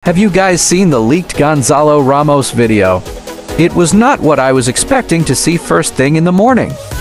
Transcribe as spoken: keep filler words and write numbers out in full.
Have you guys seen the leaked Goncalo Ramos video? It was not what I was expecting to see first thing in the morning.